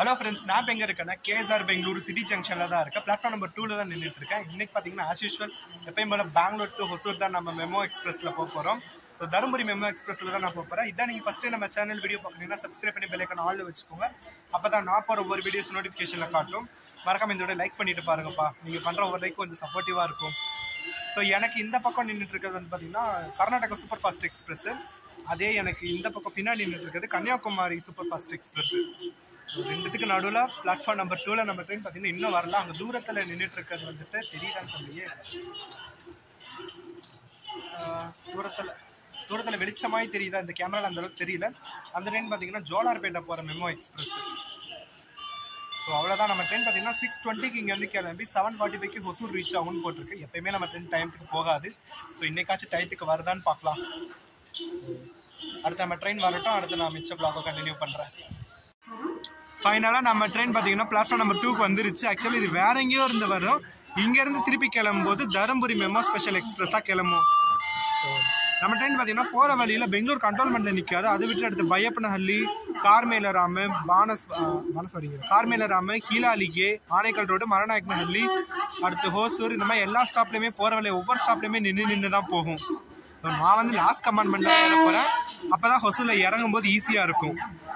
Hello friends, நான் எங்கே இருக்கேன்னா கேஎஸ்ஆர் பெங்களூரு சிட்டி ஜங்ஷனில் தான் இருக்கேன். பிளாட்ஃபார்ம் நம்பர் 2 தான் நின்றுட்டு இருக்கேன். இன்றைக்கி பார்த்தீங்கன்னா ஆஸ் யூஷுவல் எப்பயும் போல பெங்களூர் டு ஹொசூர் தான் நம்ம மெமோ எக்ஸ்பிரஸில் போக போகிறோம். ஸோ தருமபுரி மெமோ எக்ஸ்பிரஸில் தான் நான் போக போகிறேன். இதான் நீங்கள் ஃபஸ்ட்டு நம்ம சேனல் வீடியோ பார்க்குறீங்கன்னா சப்ஸ்கிரைப் பண்ணி பெல் ஐக்கான் ஆல்ல வச்சுக்கோங்க. அப்போ தான் நான் போகிற ஒவ்வொரு வீடியோஸ் நோட்டிஃபிகேஷனில் காட்டும். மறக்காம இந்த வீடியோ லைக் பண்ணிட்டு பாருங்கப்பா. நீங்கள் பண்ணுற ஒவ்வொரு லைக் கொஞ்சம் சப்போர்ட்டிவாக இருக்கும். ஸோ எனக்கு இந்த பக்கம் நின்றுட்டு இருக்கிறது வந்து பார்த்தீங்கன்னா கர்நாடகா சூப்பர் ஃபாஸ்ட் எக்ஸ்பிரஸ். அதே எனக்கு இந்த பக்கம் பின்னாடி நின்றுட்டு இருக்கிறது கன்னியாகுமரி சூப்பர் ஃபாஸ்ட் எக்ஸ்பிரஸ். ரெண்டுத்துக்கு நடுவில் பிளாட்ஃபார்ம் நம்பர் 2ல் நம்ம ட்ரெயின் பார்த்தீங்கன்னா இன்னும் வரல. அங்கே தூரத்தில் நின்றுட்டு இருக்கிறது வந்துட்டு தெரியுதான்னு சொல்லியே தூரத்தில் வெளிச்சமாய் தெரியுதா இந்த கேமராவில் அந்த அளவுக்கு தெரியல. அந்த ட்ரெயின் பார்த்தீங்கன்னா ஜோலார்பேட்டை போகிற மெமோ எக்ஸ்பிரஸ். ஸோ அவ்வளோதான். நம்ம ட்ரெயின் பார்த்தீங்கன்னா 6:20க்கு இங்கேருந்து கிளம்பி 7:45க்கு ஹொசூர் ரீச் ஆகும்னு போட்டிருக்கு. எப்பயுமே நம்ம ட்ரெயின் டைமுக்கு போகாது. ஸோ இன்னைக்காச்சும் டயத்துக்கு வருதான்னு பார்க்கலாம். அடுத்து நம்ம ட்ரெயின் வரட்டும். அடுத்து நான் மிச்ச பிளாக்கை கண்டினியூ பண்ணுறேன். ஃபைனலாக நம்ம ட்ரெயின் பார்த்தீங்கன்னா பிளாட்ஃபார்ம் நம்பர் 2க்கு வந்துருச்சு. ஆக்சுவலி இது வேற எங்கேயோ இருந்து வரும். இங்கேருந்து திருப்பி கிளம்பும்போது தருமபுரி மெமோ ஸ்பெஷல் எக்ஸ்பிரஸாக கிளம்பும். நம்ம ட்ரெயின் பார்த்தீங்கன்னா போகிற வழியில் பெங்களூர் கண்டோன்மெண்ட்டில் நிற்காது. அதை விட்டு அடுத்து பையப்பனஹள்ளி, கார்மேலராமு, கார்மேலராமு, ஹீலாலிகே, ஆனைக்கல் ரோடு, மரநாயக்கனஹள்ளி, அடுத்து ஹோசூர், இந்த மாதிரி எல்லா ஸ்டாப்லேயுமே போகிற வழியில் ஒவ்வொரு ஸ்டாப்லேயுமே நின்று தான் போகும். நான் வந்து லாஸ்ட் கம்பார்ட்மெண்ட்டில் ஏற போகிறேன். அப்போ தான் ஹொசூரில் இறங்கும்போது ஈஸியாக இருக்கும்.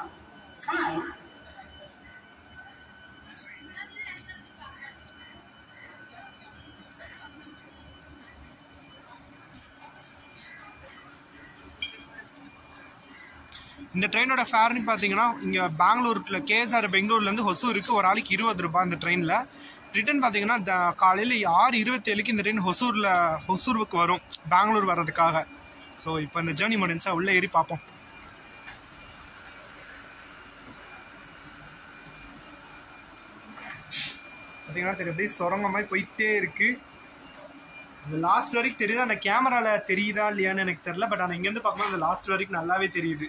இந்த ட்ரெயினோட ஃபேர்னு பார்த்தீங்கன்னா இங்கே பெங்களூருக்குள்ள கேஎஸ்ஆர் பெங்களூர்லேருந்து ஹொசூருக்கு ஒரு ஆளுக்கு 20 ரூபாய் இந்த ட்ரெயினில். ரிட்டர்ன் பார்த்தீங்கன்னா காலையில் 6:27க்கு இந்த ட்ரெயின் ஹொசூருக்கு வரும் பெங்களூர் வர்றதுக்காக. ஸோ இப்போ இந்த ஜேர்னி முடிஞ்சா உள்ளே ஏறி பார்ப்போம். பார்த்தீங்கன்னா தெரியும் அப்படியே சுரங்கமாய் போயிட்டே இருக்கு. இந்த லாஸ்ட் வரைக்கும் தெரியுது. அந்த கேமராவில் தெரியுதா இல்லையான்னு எனக்கு தெரியல. பட் ஆனால் இங்கேருந்து பார்க்கும்போது அந்த லாஸ்ட் வரைக்கும் நல்லாவே தெரியுது.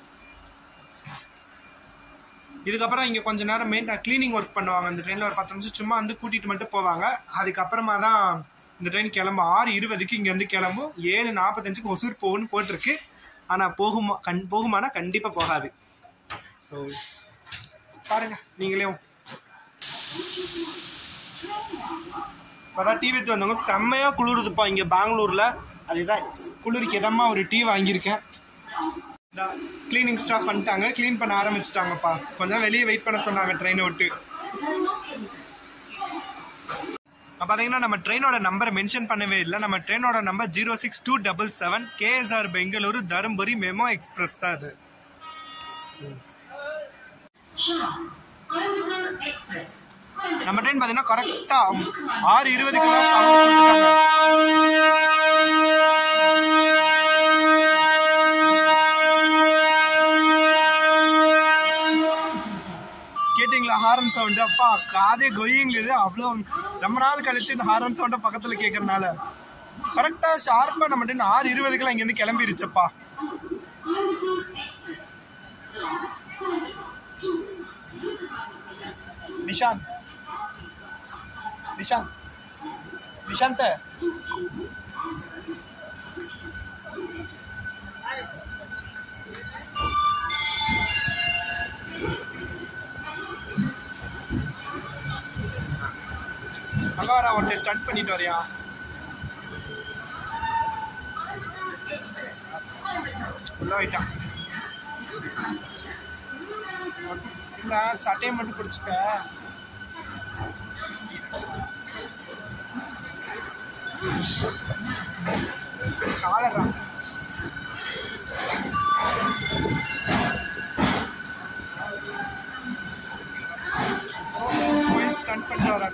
இதுக்கப்புறம் இங்கே கொஞ்சம் நேரம் க்ளீனிங் ஒர்க் பண்ணுவாங்க. இந்த ட்ரெயினில் ஒரு 10 நிமிஷம் சும்மா வந்து கூட்டிகிட்டு மட்டும் போவாங்க. அதுக்கப்புறமா தான் இந்த ட்ரெயின் கிளம்பும். 6:20க்கு இங்கேருந்து கிளம்பும். 7:45க்கு ஹொசூர் போகும்னு போட்டிருக்கு. ஆனால் போகுமானா கண்டிப்பாக போகாது. ஸோ பாருங்க நீங்களே. இப்போதான் டீ வித்து வந்தவங்க செம்மையாக குளிருதுப்பா இங்கே பெங்களூரில். அதுதான் குளிருக்கு இதமாக ஒரு டீ வாங்கியிருக்கேன். கிளீனிங் ஸ்டாஃப் பண்ணிட்டாங்க. கிளீன் பண்ண ஆரம்பிச்சிட்டாங்கப்பா. கொஞ்சம் வெளியே வெயிட் பண்ண சொன்னாங்க ட்ரெயினை விட்டு. பார்த்தீங்கன்னா நம்ம ட்ரெயினோட நம்பரை மென்ஷன் பண்ணவே இல்லை. நம்ம ட்ரெயினோட number 06277 KSR Bengaluru Dharmapuri MEMU express தான் அது. நம்ம ட்ரெயின் பார்த்தீங்கன்னா கரெக்டாக 6:20க்கு கேட்டீங்களா ஹாரன் சவுண்டு? அப்பா காதே கொய்யுங்குது. அவ்வளோ ரொம்ப நாள் கழிச்சு இந்த ஹாரன் சவுண்டை பக்கத்தில் கேட்கறதுனால கரெக்டாக ஷார்ப்பாக நம்ம 6:20க்குலாம் இங்கேருந்து கிளம்பிருச்சப்பா. நிஷாந்த் அங்க வர ஒருத்தர் ஸ்டண்ட் பண்ணிட்டு வரியா? உள்ள போயிட்டான். இல்லை சட்டையை மட்டும் பிடிச்சிக்க. காலரா போய் ஸ்டண்ட் பண்ணிட்டு வராங்க.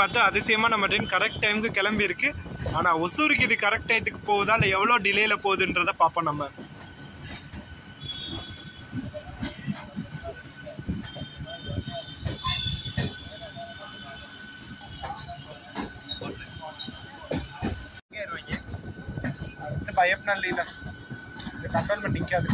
பார்த்து அதிசயமாக நம்ம ட்ரெயின் கரெக்ட் டைமுக்கு கிளம்பி இருக்கு. ஆனால் ஒசூருக்கு இது கரெக்ட் டைத்துக்கு போகுதா இல்லை எவ்வளோ டிலேல போகுதுன்றதை பார்ப்போம் நம்ம. அடுத்து பயப்படல, இந்த கண்ட்ரோல்மெண்ட் நிற்காது.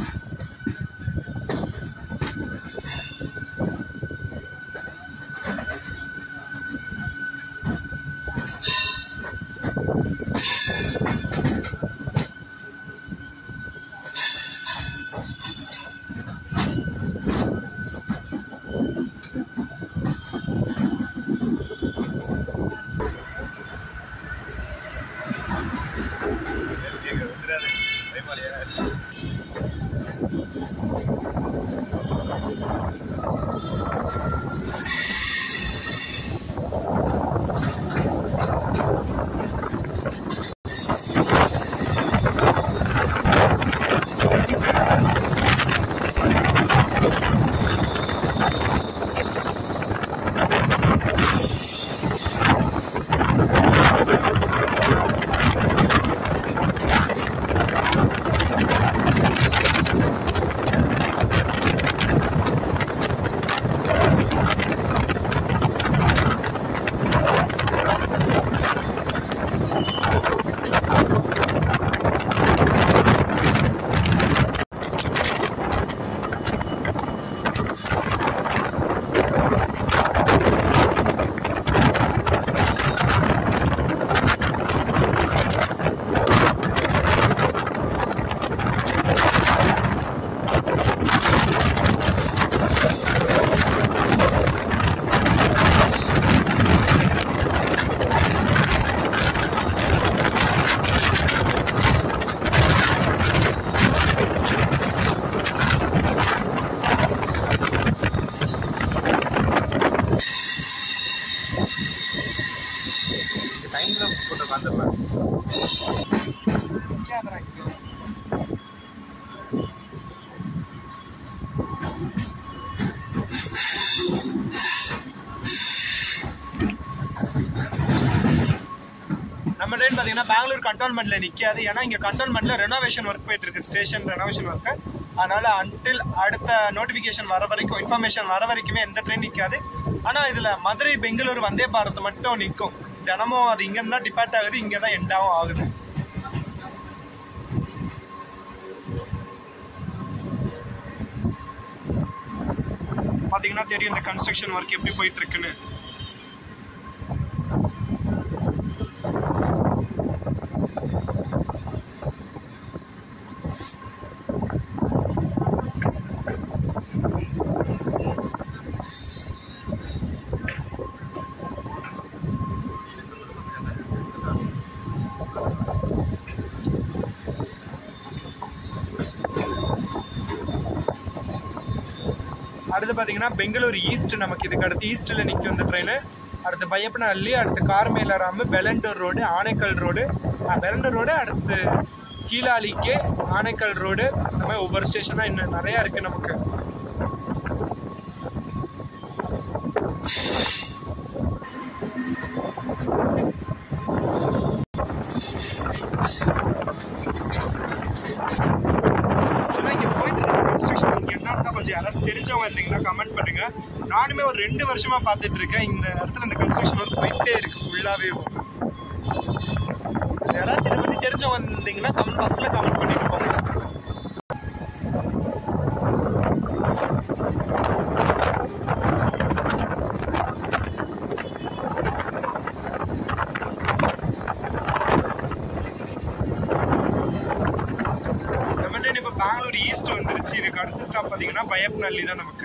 நம்ம ட்ரெயின் பார்த்தீங்கன்னா பெங்களூர் கண்டோன்மெண்ட்ல நிற்காது. ஏன்னா இங்கே கண்டோன்மெண்ட்ல ரெனோவேஷன் ஒர்க் போயிட்டு இருக்கு, ஸ்டேஷன் ரெனோவேஷன் ஒர்க்கு. அதனால அன்டில் அடுத்த நோட்டிஃபிகேஷன் வர வரைக்கும், இன்ஃபர்மேஷன் வர வரைக்குமே எந்த ட்ரெயின் நிற்காது. ஆனால் இதில் மதுரை பெங்களூர் வந்தே பாரத் மட்டும் நிற்கும். தினமும் அது இங்கேருந்து தான் டிபார்ட் ஆகுது, இங்கே தான் எண்டாவும் ஆகுது. பார்த்தீங்கன்னா தெரியும் இந்த கன்ஸ்ட்ரக்ஷன் ஒர்க் எப்படி போயிட்டு இருக்குன்னு. அடுத்து பார்த்தீங்கன்னா பெங்களூர் ஈஸ்ட், நமக்கு இதுக்கு அடுத்து ஈஸ்ட்டில் நிற்கும் இந்த ட்ரெயின். அடுத்து பையப்பனஹள்ளி, அடுத்து Carmelaram, Bellandur road, Anekal road, Bellandur road, அடுத்து கீழாலிக்கே, ஆனைக்கல் ரோடு. இந்த மாதிரி ஒவ்வொரு ஸ்டேஷனாக இன்னும் நிறையா இருக்குது நமக்கு. கொஞ்சம் யாராவது தெரிஞ்சவங்க இருந்தீங்கன்னா கமெண்ட் பண்ணுங்க. நானுமே ஒரு 2 வருஷமா பார்த்துட்டு இருக்கேன். இந்த இடத்துல இந்த கன்ஸ்ட்ரக்ஷன் ஒர்க் போயிட்டே இருக்கு ஃபுல்லாவே. யாராச்சும் இதை பத்தி தெரிஞ்சவங்க இருந்தீங்கன்னா கமெண்ட் பாக்ஸ்ல கமெண்ட் பண்ணிட்டு போங்க. பெங்களூர் ஈஸ்ட் வந்துருச்சு. இதுக்கு அடுத்த ஸ்டாப் பார்த்தீங்கன்னா பையப்பனஹள்ளி தான் நமக்கு.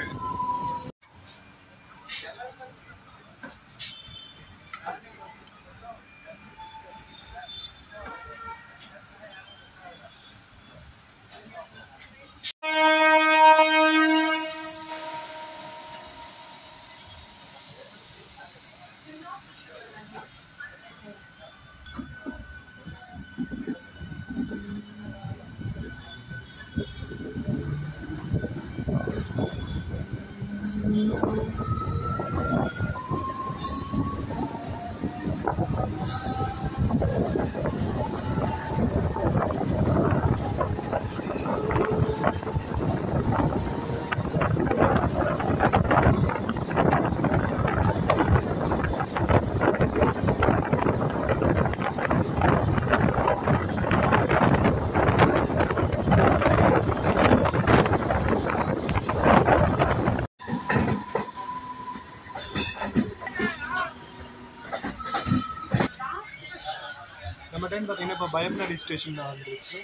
ட்ரெயின் பார்த்தீங்கன்னா இப்போ பயம்நடி ஸ்டேஷனில் வந்துருச்சு.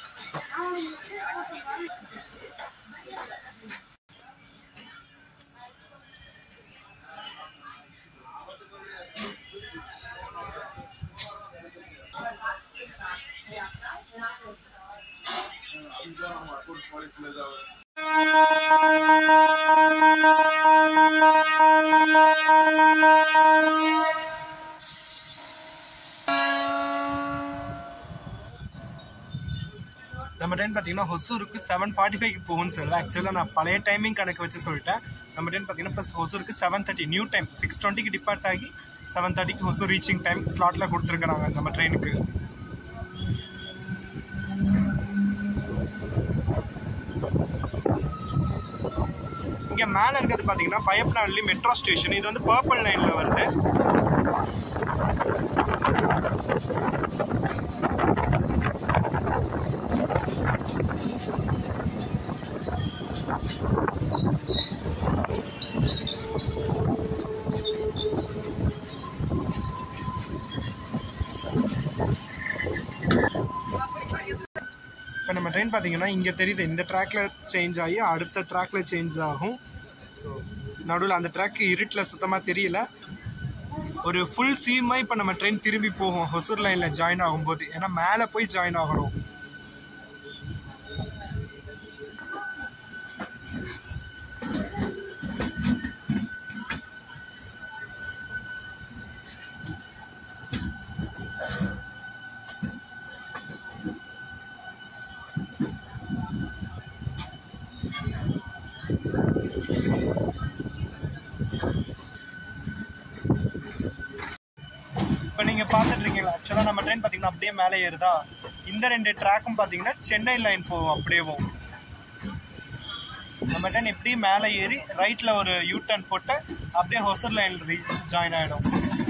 நம்ம ட்ரெயின் பார்த்தீங்கன்னா ஹொசூருக்கு 7:45 போகும்னு சொல்லலாம். ஆக்சுவலாக நான் பழைய டைமிங் கணக்கு வச்சு சொல்லிட்டேன். நம்ம ட்ரெயின் பார்த்தீங்கன்னா ப்ளஸ் ஹொசூருக்கு 7:30 நியூ டைம் 6:20 டிபார்ட் ஆகி 7:30 ஹொசூர் ரீச்சிங் டைம் ஸ்லாட்டில் கொடுத்துருக்குறாங்க நம்ம ட்ரெயினுக்கு. இங்கே மேலே இருக்கிறது பார்த்தீங்கன்னா பயப்னாலி மெட்ரோ ஸ்டேஷன். இது வந்து பர்பிள் லைனில் வருது. இப்போ நம்ம ட்ரெயின் பார்த்தீங்கன்னா இங்கே தெரியுது, இந்த ட்ராக்ல சேஞ்ச் ஆகி அடுத்த ட்ராக்ல சேஞ்ச் ஆகும். ஸோ நடுவில் அந்த ட்ராக் இருட்டில் சுத்தமாக தெரியல. ஒரு ஃபுல் சீமாக இப்போ நம்ம ட்ரெயின் திரும்பி போகும் ஹொசூர் லைனில் ஜாயின் ஆகும்போது. ஏன்னா மேலே போய் ஜாயின் ஆகணும். இப்போ நீங்கள் பார்த்துட்டு இருக்கீங்களா, ஆக்சுவலாக நம்ம ட்ரெயின் பார்த்தீங்கன்னா அப்படியே மேலே ஏறுதா. இந்த 2 ட்ராக்கும் பார்த்தீங்கன்னா சென்னை லைன் போகும். அப்படியேவும் நம்ம ட்ரெயின் எப்படி மேலே ஏறி ரைட்டில் ஒரு யூ டர்ன் போட்டு அப்படியே ஹொசூர் லைன் ஜாயின் ஆகிடும்.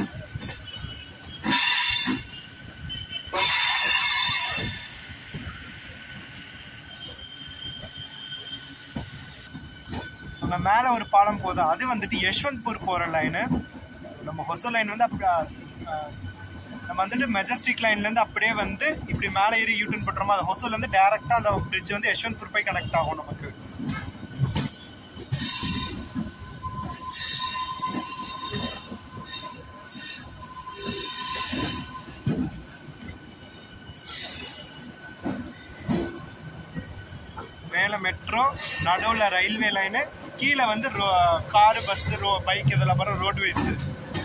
நம்ம மேலே ஒரு பாலம் போகுது, அது வந்துட்டு யஷ்வந்த்பூர் போகிற லைனு. நம்ம ஹொசூர் லைன் வந்து அப்படி நம்ம வந்துட்டு மெஜஸ்டிக் லைன்லேருந்து அப்படியே வந்து இப்படி மேலே ஏறி யூட்டர்ன் போட்டுறோமோ, அது ஹொசூர்லேருந்து டேரெக்டாக அந்த பிரிட்ஜ் வந்து யஷ்வந்த்பூர் போய் கனெக்ட் ஆகும் நமக்கு. மேலே மெட்ரோ, நடுவில் ரயில்வே லைனு, கீழே வந்து காரு பஸ்ஸு பைக் இதெல்லாம் போகிற ரோட்வேஸு.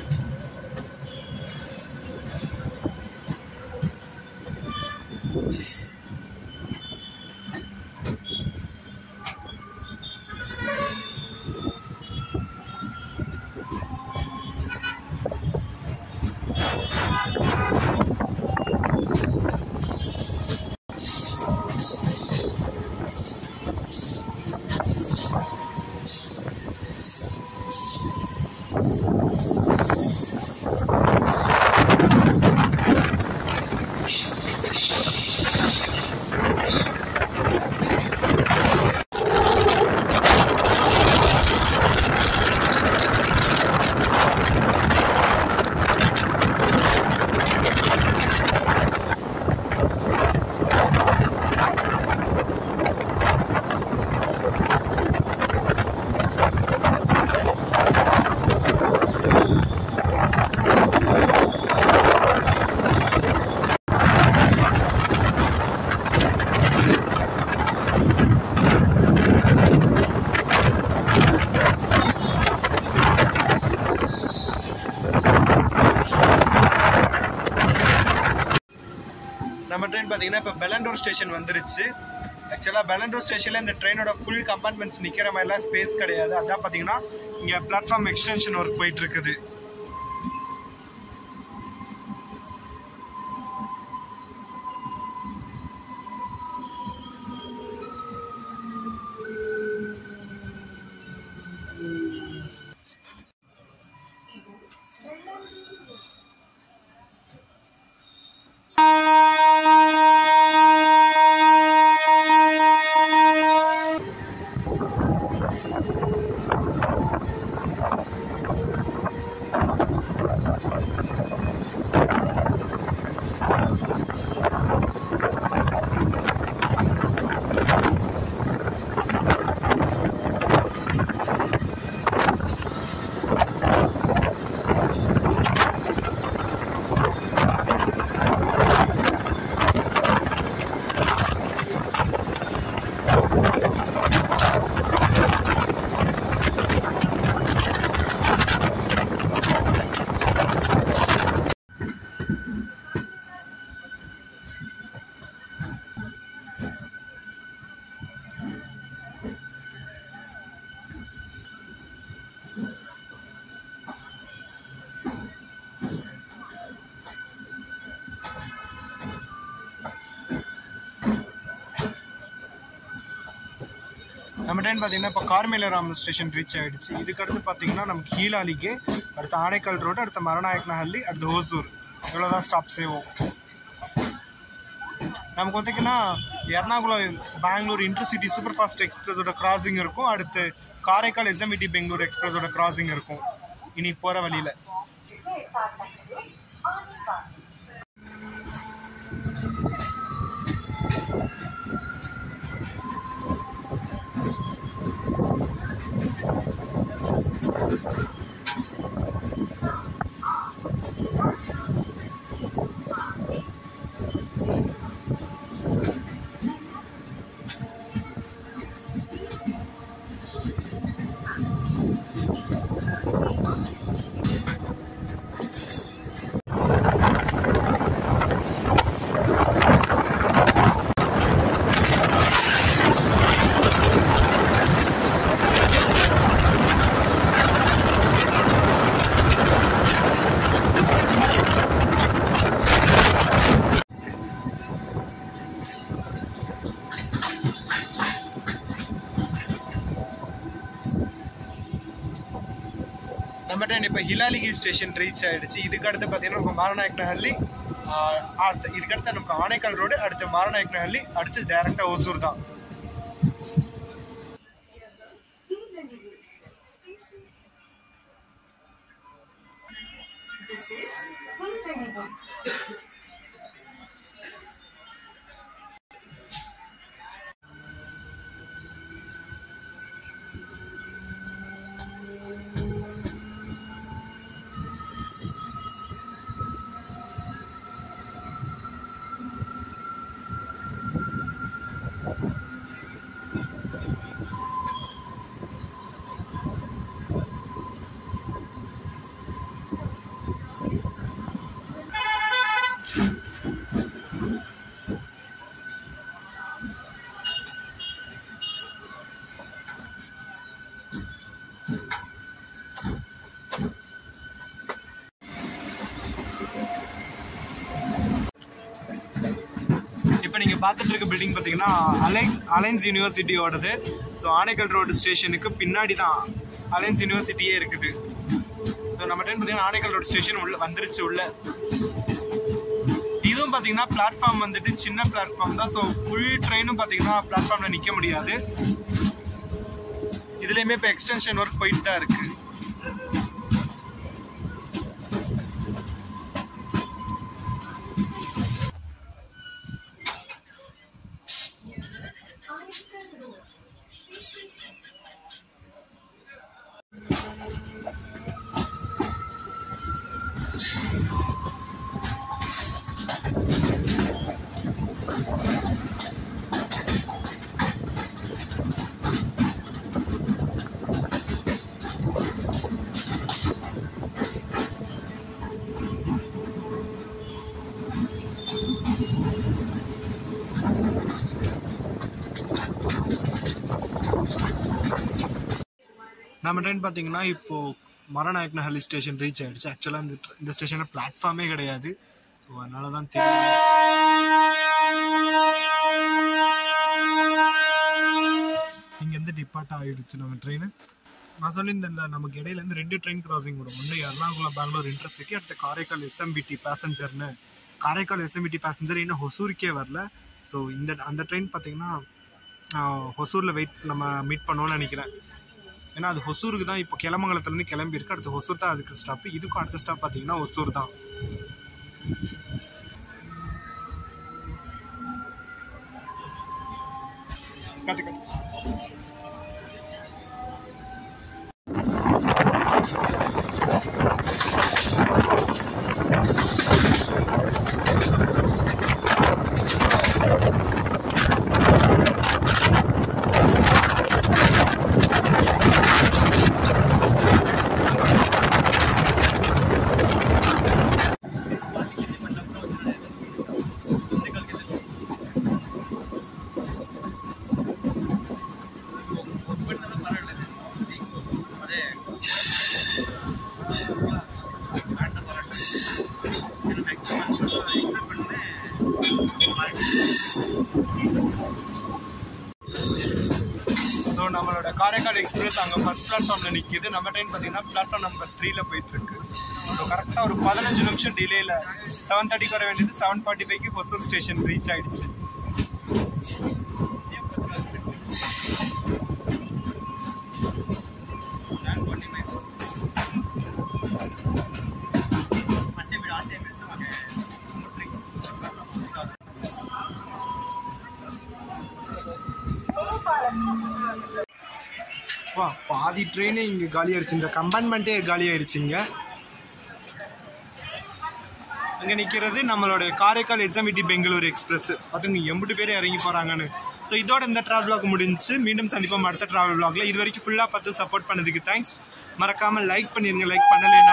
நம்ம ட்ரெயின் பார்த்தீங்கன்னா இப்போ பெலண்டூர் ஸ்டேஷன் வந்துருச்சு. ஆக்சுவலாக பெலண்டூர் ஸ்டேஷனில் இந்த ட்ரெயினோட ஃபுல் கம்பார்ட்மெண்ட்ஸ் நிற்கிற மாதிரிலாம் ஸ்பேஸ் கிடையாது. அதான் பார்த்தீங்கன்னா இங்கே பிளாட்ஃபார்ம் எக்ஸ்டென்ஷன் ஒர்க் போயிட்டு இருக்குது. நம்ம ட்ரெயின் பார்த்தீங்கன்னா இப்போ கார்மேலராம் ஸ்டேஷன் ரீச் ஆகிடுச்சு. இதுக்கடுத்து பார்த்தீங்கன்னா நமக்கு ஹீலாலிக்கு, அடுத்து ஆனைக்கல் ரோடு, அடுத்து மரநாயக்கனஹள்ளி, அடுத்து ஹோசூர், இவ்வளோதான் ஸ்டாப் செய்வோம். நமக்கு பார்த்தீங்கன்னா Ernakulam Bangalore intercity super fast எக்ஸ்பிரஸோட கிராசிங் இருக்கும். அடுத்து காரைக்கால் எஸ்எம்இடி பெங்களூர் எக்ஸ்பிரஸோட கிராசிங் இருக்கும் இனி போகிற வழியில். நம்ம ட்ரெயின் இப்போ ஹிலாலிகி ஸ்டேஷன் ரீச் ஆகிடுச்சு. இதுக்கடுத்து பார்த்தீங்கன்னா நமக்கு மரநாயக்கனஹள்ளி, இதுக்கடுத்து நமக்கு ஆனைக்கல் ரோடு, அடுத்து மரநாயக்கனஹள்ளி, அடுத்து டேரெக்டாக ஓசூர் தான். இப்போ நீங்கள் பார்த்துட்டு இருக்க பில்டிங் பார்த்தீங்கன்னா அலைன்ஸ் யூனிவர்சிட்டியோடது. ஸோ ஆனைக்கல் ரோடு ஸ்டேஷனுக்கு பின்னாடி தான் அலைன்ஸ் யூனிவர்சிட்டியே இருக்குது. ஸோ நம்ம ட்ரெயின் பார்த்தீங்கன்னா ஆனைக்கல் ரோடு ஸ்டேஷன் உள்ள வந்துருச்சு. உள்ள இதுவும் பார்த்தீங்கன்னா பிளாட்ஃபார்ம் வந்துட்டு சின்ன பிளாட்ஃபார்ம் தான். ஸோ ஃபுல் ட்ரெயினும் பார்த்தீங்கன்னா பிளாட்ஃபார்மில் நிற்க முடியாது. இதுலேயுமே இப்போ எக்ஸ்டென்ஷன் ஒர்க் போயிட்டு தான் இருக்குது. நம்ம ட்ரெயின் பார்த்தீங்கன்னா இப்போது மரநாயக்கனஹள்ளி ஸ்டேஷன் ரீச் ஆகிடுச்சு. ஆக்சுவலாக இந்த ஸ்டேஷனில் பிளாட்ஃபார்மே கிடையாது. ஸோ அதனால தான் தெரியும். இங்கேருந்து டிபார்ட் ஆகிடுச்சு நம்ம ட்ரெயின். நான் சொல்லியிருந்தேன்ல நமக்கு இடையிலேருந்து 2 ட்ரெயின் கிராசிங் வரும். ஒன்று எர்ணாகுளம் பெங்களூர் இன்டர்சிட்டி, அடுத்து காரைக்கால் எஸ்எம்பிடி பேசஞ்சர்னு. காரைக்கால் எஸ்எம்பிடி பேசஞ்சர் இன்னும் ஹொசூருக்கே வரல. ஸோ அந்த ட்ரெயின் பார்த்தீங்கன்னா ஹொசூரில் நம்ம மீட் பண்ணுவோன்னு நினைக்கிறேன். ஏன்னா அது ஹொசூருக்கு தான் இப்போ கிளமங்கலத்துலேருந்து கிளம்பியிருக்கு. அடுத்து ஹொசூர் தான் அதுக்கு ஸ்டாப்பு. இதுக்கும் அடுத்த ஸ்டாப் பார்த்தீங்கன்னா ஹொசூர் தான். நம்மளோட காரைக்கால் எக்ஸ்பிரஸ் அங்கே ஃபர்ஸ்ட் பிளாட்ஃபார்மில் நிற்கிது. நம்ம ட்ரெயின் பார்த்தீங்கன்னா பிளாட்ஃபார்ம் நம்பர் 3ல போயிட்டுருக்கு. ஸோ கரெக்டாக ஒரு 15 நிமிஷம் டிலேயில் 7:30 வர வேண்டியது 7:45க்கு ஹொசூர் ஸ்டேஷன் ரீச் ஆகிடுச்சு. பாதி ட்ரெயினே இங்கே காலி ஆயிடுச்சு. இந்த கம்பார்ட்மெண்ட்டே காலி ஆயிடுச்சுங்க. இங்கே நிற்கிறது நம்மளுடைய காரைக்கால் எஸ்எம்இடி பெங்களூர் எக்ஸ்பிரஸ். பார்த்துங்க எம்பிட்டு பேர் இறங்கி போகிறாங்கன்னு. ஸோ இதோட இந்த ட்ராவல் விளாக் முடிஞ்சு. மீண்டும் சந்திப்போம் அடுத்த ட்ராவல் விளாக்ல. இது வரைக்கும் ஃபுல்லாக பார்த்து சப்போர்ட் பண்ணதுக்கு தேங்க்ஸ். மறக்காமல் லைக் பண்ணிடுங்க. லைக் பண்ணலைன்னா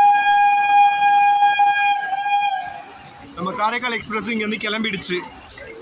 நம்ம காரைக்கால் எக்ஸ்பிரஸ் இங்கேருந்து கிளம்பிடுச்சு.